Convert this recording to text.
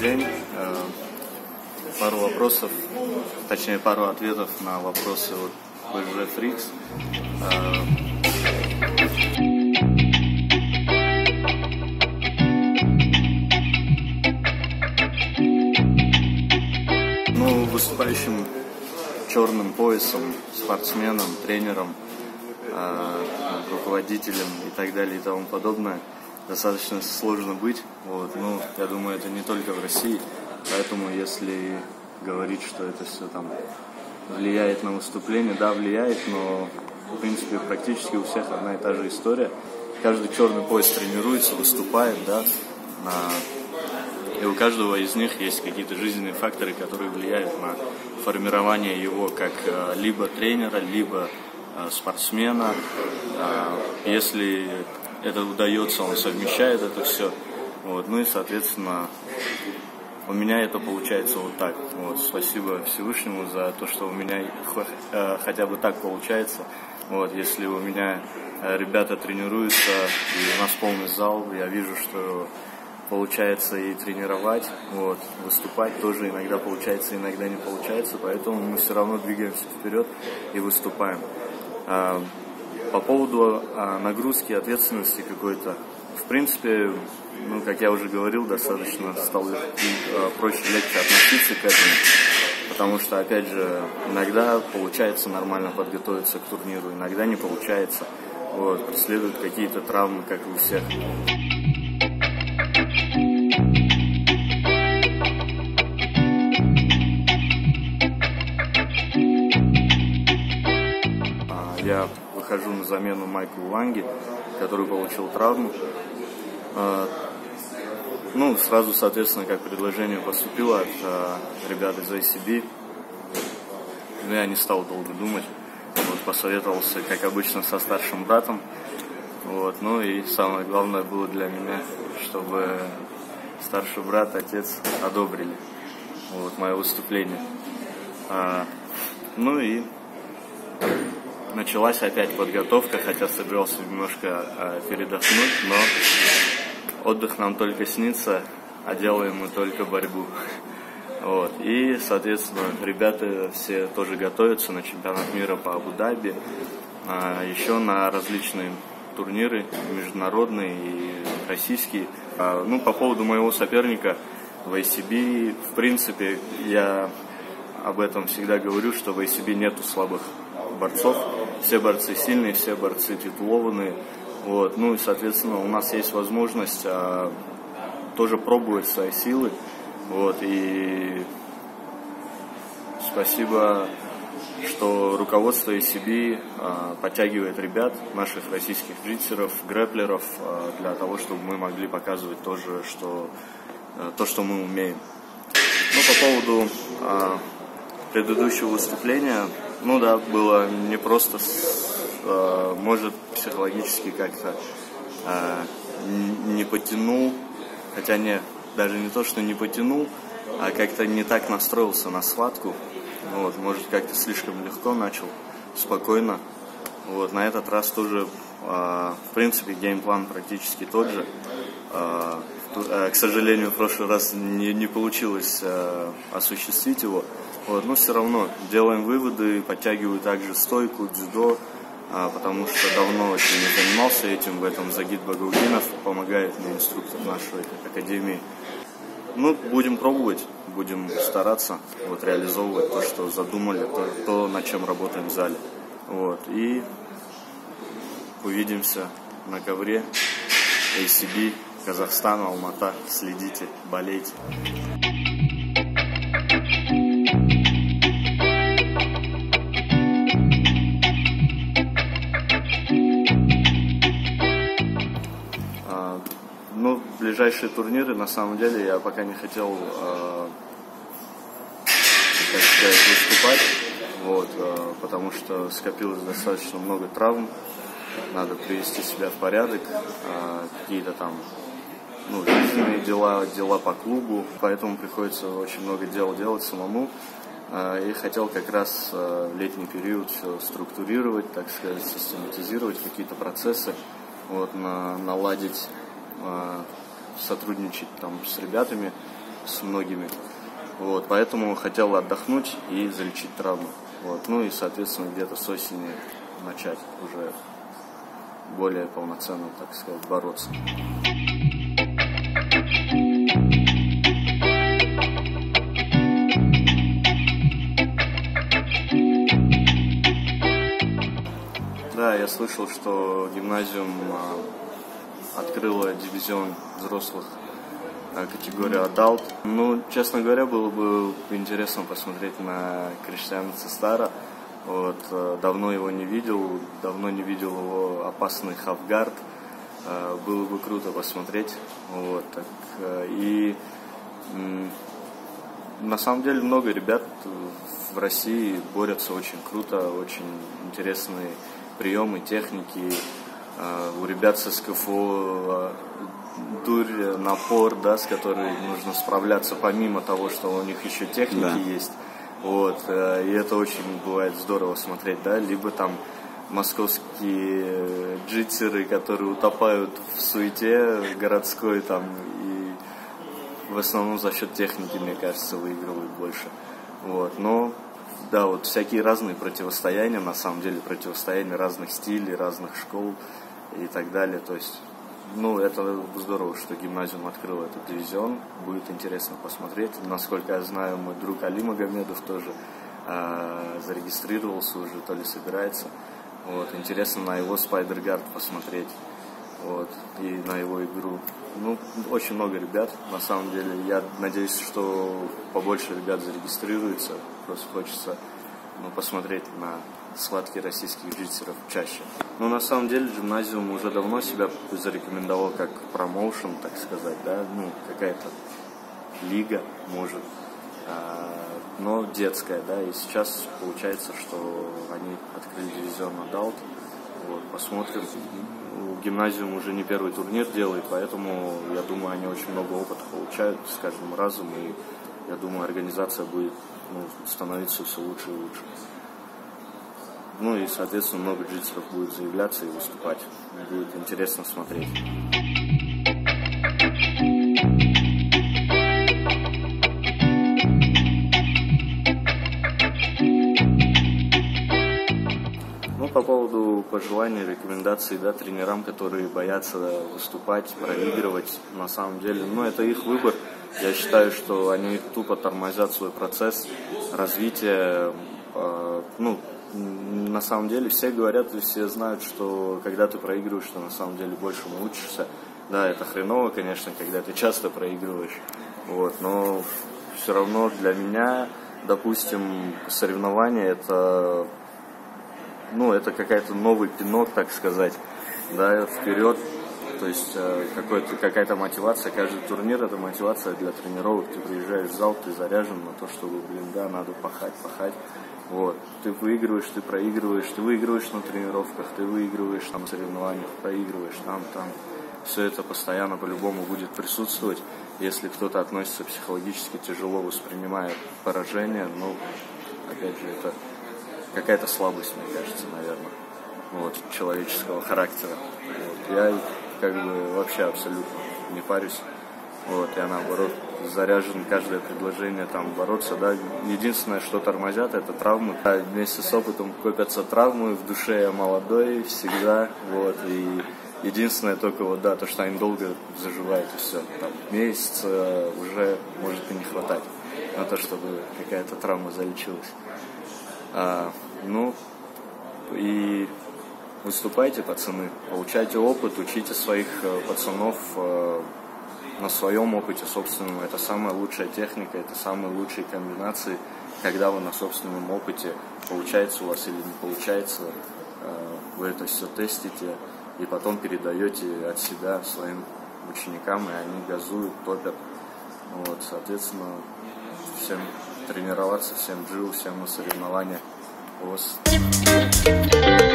день. Пару вопросов, точнее пару ответов на вопросы от PSG Freaks. Выступающим черным поясом, спортсменом, тренером, руководителем и так далее и тому подобное достаточно сложно быть. Я думаю, это не только в России, поэтому если говорить, что это все там влияет на выступление, да, влияет, но в принципе практически у всех одна и та же история. Каждый черный пояс тренируется, выступает, да, и у каждого из них есть какие-то жизненные факторы, которые влияют на формирование его как либо тренера, либо спортсмена. Если это удается, он совмещает это все. И, соответственно, у меня это получается вот так. Спасибо Всевышнему за то, что у меня хотя бы так получается. Если у меня ребята тренируются, и у нас полный зал, я вижу, что получается и тренировать, выступать тоже иногда получается, иногда не получается, поэтому мы все равно двигаемся вперед и выступаем. По поводу нагрузки, ответственности какой-то, в принципе, как я уже говорил, достаточно стало проще, легче относиться к этому, потому что, опять же, иногда получается нормально подготовиться к турниру, иногда не получается, преследуют какие-то травмы, как и у всех. Я выхожу на замену Майклу Ланге, который получил травму. Сразу, соответственно, как предложение поступило от ребят из ICB. Я не стал долго думать. Посоветовался, как обычно, со старшим братом. И самое главное было для меня, чтобы старший брат, отец одобрили мое выступление. И началась опять подготовка, хотя собирался немножко передохнуть, но отдых нам только снится, а делаем мы только борьбу. И, соответственно, ребята все тоже готовятся на чемпионат мира по Абу-Даби, еще на различные турниры, международные и российские. По поводу моего соперника в ICB, в принципе, я об этом всегда говорю, что в ICB нету слабых борцов. Все борцы сильные, все борцы титулованные. И, соответственно, у нас есть возможность тоже пробовать свои силы. И спасибо, что руководство ICB подтягивает ребят, наших российских джитсеров, грэплеров, для того, чтобы мы могли показывать тоже, то, что мы умеем. По поводу предыдущего выступления, было непросто, может, психологически как-то не потянул, хотя даже не то, что не потянул, а как-то не так настроился на схватку, может, как-то слишком легко начал, спокойно. На этот раз тоже, в принципе, геймплан практически тот же. К сожалению, в прошлый раз не получилось осуществить его. Но все равно делаем выводы, подтягиваю также стойку, дзюдо, потому что давно очень не занимался этим. В этом Загид Багаудинов помогает мне, инструктор нашей академии. Будем пробовать, будем стараться реализовывать то, что задумали, то, над чем работаем в зале. И увидимся на ковре ICB, Казахстан, Алмата. Следите, болейте. Ближайшие турниры, на самом деле, я пока не хотел, выступать, потому что скопилось достаточно много травм, надо привести себя в порядок, какие-то там жизненные дела по клубу, поэтому приходится очень много дел делать самому, и хотел как раз в летний период все структурировать, так сказать, систематизировать какие-то процессы, наладить, сотрудничать там с ребятами, с многими. Вот, поэтому хотел отдохнуть и залечить травму. Вот, ну и, соответственно, где-то с осени начать уже более полноценно, так сказать, бороться. Да, я слышал, что гимназиум открыла дивизион взрослых категорию Adult. Ну, честно говоря, было бы интересно посмотреть на Криштиана Цистара. Вот, давно его не видел его опасный халфгард. Было бы круто посмотреть. Вот, так, и на самом деле много ребят в России борются очень круто, очень интересные приемы, техники. У ребят с СКФО дурь, напор, да, с которой нужно справляться, помимо того, что у них еще техники есть. Вот, и это очень бывает здорово смотреть, да, либо там московские джитсеры, которые утопают в суете городской там, и в основном за счет техники, мне кажется, выигрывают больше. Вот, но да, вот всякие разные противостояния, на самом деле противостояния разных стилей, разных школ и так далее, то есть, ну, это здорово, что гимназиум открыл этот дивизион, будет интересно посмотреть. Насколько я знаю, мой друг Али Магомедов тоже зарегистрировался уже, то ли собирается. Вот, интересно на его Spider-Guard посмотреть, вот, и на его игру. Ну, очень много ребят, на самом деле. Я надеюсь, что побольше ребят зарегистрируется. Просто хочется, ну, посмотреть на схватки российских джитсеров чаще. Но на самом деле гимназиум уже давно себя зарекомендовал как промоушен, так сказать, да, ну, какая-то лига, может, но детская, да, и сейчас получается, что они открыли дивизион Adult. Вот, посмотрим. Гимназиум уже не первый турнир делает, поэтому, я думаю, они очень много опыта получают с каждым разом, и я думаю, организация будет, ну, становиться все лучше и лучше. Ну и, соответственно, много джитсеров будет заявляться и выступать. Будет интересно смотреть. Ну, по поводу пожеланий, рекомендаций, да, тренерам, которые боятся выступать, проигрывать, на самом деле, ну, это их выбор. Я считаю, что они тупо тормозят свой процесс развития, ну, на самом деле все говорят и все знают, что когда ты проигрываешь, ты на самом деле большему учишься. Да, это хреново, конечно, когда ты часто проигрываешь, вот, но все равно для меня, допустим, соревнования это, ну, это какая-то новый пинок, так сказать, да, вперед. То есть какая-то мотивация, каждый турнир это мотивация для тренировок. Ты приезжаешь в зал, ты заряжен на то, что, блин, да, надо пахать. Вот. Ты выигрываешь, ты проигрываешь, ты выигрываешь на тренировках, ты выигрываешь на соревнованиях, проигрываешь там. Все это постоянно по-любому будет присутствовать. Если кто-то относится психологически тяжело, воспринимая поражение, ну, опять же, это какая-то слабость, мне кажется, наверное, вот, человеческого характера. Вот. Я как бы вообще абсолютно не парюсь. Вот, я наоборот заряжен каждое предложение там бороться, да. Единственное, что тормозят, это травмы. Да, вместе с опытом копятся травмы, в душе я молодой всегда, вот, и единственное только вот, да, то, что им долго заживает и все. Там месяц уже может и не хватать на то, чтобы какая-то травма залечилась. Ну, и выступайте, пацаны, получайте опыт, учите своих пацанов на своем опыте собственном. Это самая лучшая техника, это самые лучшие комбинации, когда вы на собственном опыте, получается у вас или не получается, вы это все тестите и потом передаете от себя своим ученикам, и они газуют, топят. Вот, соответственно, всем тренироваться, всем джиу, всем на соревнования.